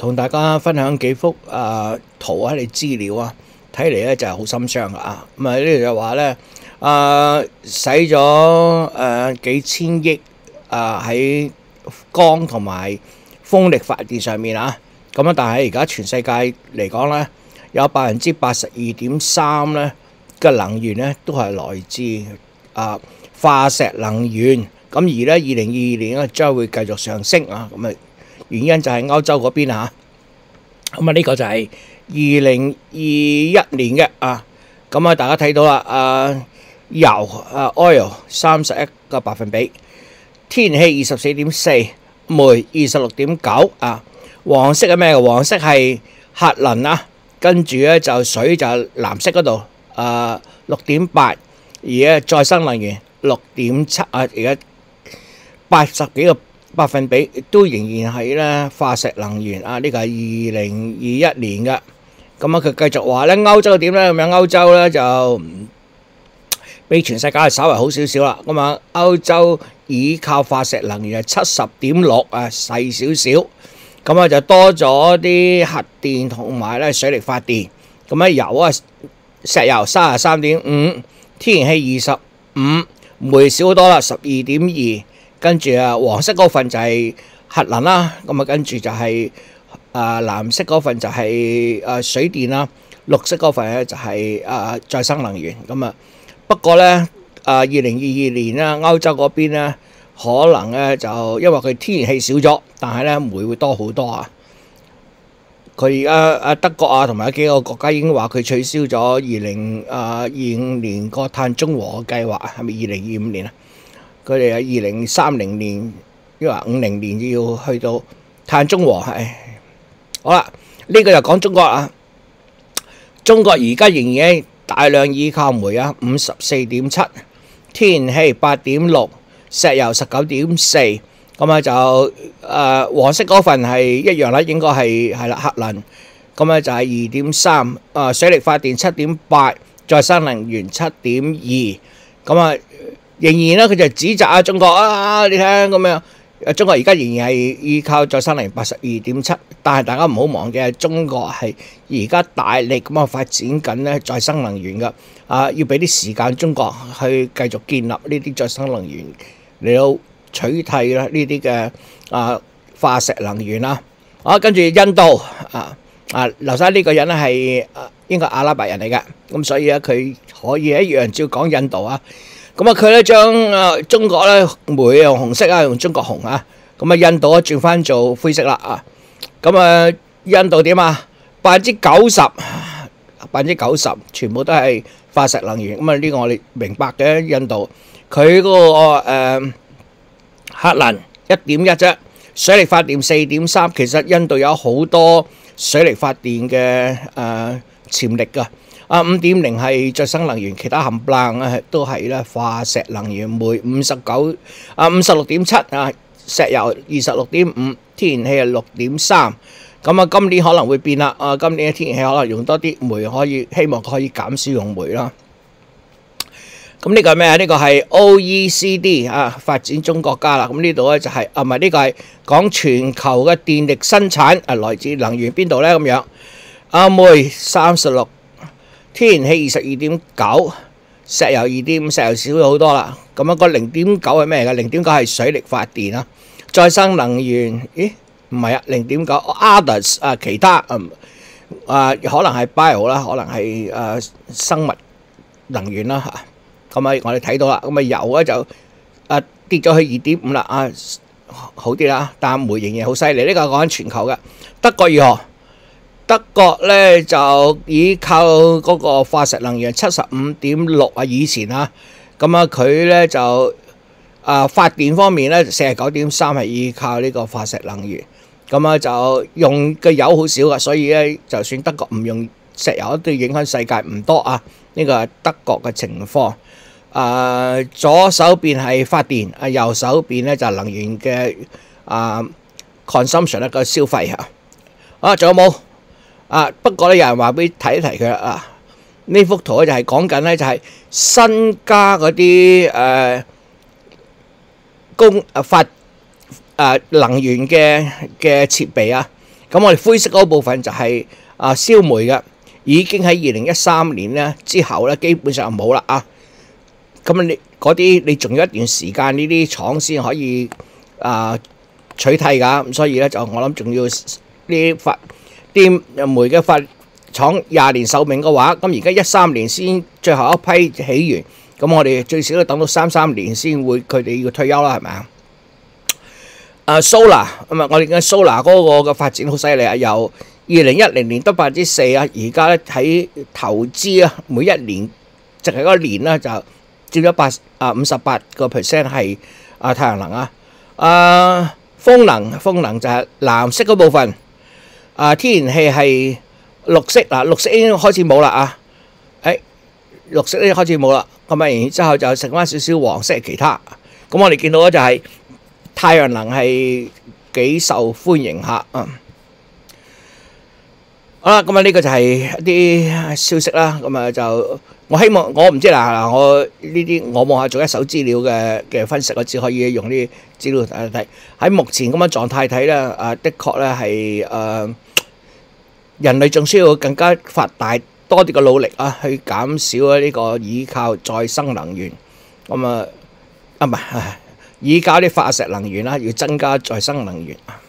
同大家分享幾幅圖喺你資料啊，睇嚟咧就係好心傷噶啊！咁啊呢度就話咧使咗幾千億喺光同埋風力發電上面啊，咁啊但係而家全世界嚟講咧，有82.3%咧嘅能源咧都係來自化石能源，咁而咧2022年咧將會繼續上升啊，咁啊原因就係歐洲嗰邊啊，咁啊呢個就係2021年嘅啊，咁啊大家睇到啦，油oil 31%，天然氣24.4%，煤26.9%啊，黃色係咩？黃色係核能啊，跟住咧就水就藍色嗰度6.8%，而咧再生能源6.7%啊，而家80幾個百分比都仍然係咧化石能源啊，呢個係2021年嘅。咁啊佢繼續話咧歐洲點咧？咁樣歐洲咧就比全世界係稍為好少少啦。咁啊歐洲依靠化石能源係70.6啊，細少少。咁啊就多咗啲核電同埋咧水力發電。咁啊石油33.5，天然氣25，煤少好多啦12.2。跟住黃色嗰份就係核能啦，咁啊跟住就係藍色嗰份就係水電啦，綠色嗰份咧就係再生能源。咁啊不過咧2022年咧歐洲嗰邊咧可能咧就因為佢天然氣少咗，但係咧煤會多好多啊。佢而家德國啊同埋幾個國家已經話佢取消咗2025年個碳中和計劃，係咪2025年啊？佢哋喺2030年，因為50年要去到碳中和係。好啦，呢個就講中國啊。中國而家仍然大量依靠煤啊，54.7，天然氣8.6，石油19.4。咁啊就黃色嗰份係一樣啦，應該係啦核能。咁啊就係2.3，水力發電7.8，再生能源7.2。咁啊仍然咧，佢就指責中國啊！你睇咁樣，中國而家仍然係依靠再生能源82.7，但係大家唔好忘記，中國係而家大力咁啊發展緊咧再生能源噶要俾啲時間中國去繼續建立呢啲再生能源嚟到取替啦呢啲嘅化石能源啦。跟住印度留晒呢個人咧係應該阿拉伯人嚟嘅，咁所以咧佢可以一樣照講印度啊。咁啊，佢咧將中國咧煤用紅色啊，用中國紅啊。咁啊，印度啊轉翻做灰色啦啊。咁啊，印度點啊？90%全部都係化石能源。咁啊，呢個我哋明白嘅。印度佢嗰個核能1.1啫，水力發電4.3。其實印度有好多水力發電嘅潛力㗎。5.0係再生能源，其他冚唪唥都係咧化石能源。煤56.7啊，石油26.5，天然氣係6.3。咁啊，今年可能會變啦。今年嘅天然氣可能用多啲，煤可以希望可以減少用煤啦。咁呢個係咩啊？呢個係 OECD 發展中國家啦。咁呢度咧就係唔係呢個係講全球嘅電力生產來自能源邊度咧？咁樣煤36。天然氣22.9，石油2.5，石油少咗好多啦。咁個0.9係咩嘅？0.9係水力發電啊。再生能源，咦？唔係啊，0.9 others 其他可能係 bio 啦，可能係生物能源啦嚇。咁我哋睇到啦。咁油咧就跌咗去2.5啦好啲啦。但煤仍然好犀利。呢個講緊全球嘅。德國如何？德國咧就依靠嗰個化石能源75.6以前咁佢咧就發電方面咧49.3係依靠呢個化石能源，咁就用嘅油好少噶，所以咧就算德國唔用石油都影響世界唔多呢個係德國嘅情況。左手邊係發電，右手邊咧就係能源嘅consumption 一個消費仲有冇？不過咧，有人話俾睇一提佢啦呢幅圖咧就係講緊咧就係新加嗰啲能源嘅設備咁我哋灰色嗰部分就係燒煤嘅，已經喺2013年咧之後咧基本上冇啦啊。咁你嗰啲你仲有一段時間呢啲廠先可以取替㗎，咁所以咧就我諗仲要啲煤嘅發廠20年壽命嘅話，咁而家13年先最後一批起完，咁我哋最少都等到33年先會佢哋要退休啦，係咪啊？Solar 咁啊，我哋嘅 Solar 嗰個嘅發展好犀利啊，由2010年得4%啊，而家咧喺投資啊，每一年淨係嗰一年咧就佔咗58%係太陽能啊。風能就係藍色嗰部分，天然氣係綠色綠色已經開始冇啦啊！綠色咧開始冇啦，咁然之後就剩翻少少黃色其他。咁我哋見到咧就係太陽能係幾受歡迎下啊！好啦，咁呢個就係一啲消息啦。咁就我希望我唔知啦，我呢啲我望下做一手資料嘅分析，我只可以用啲資料睇睇。喺目前咁嘅狀態睇咧，的確咧係人類仲需要更加發大多啲嘅努力啊，去減少呢個依靠再生能源。咁唔係依靠啲化石能源啦，要增加再生能源。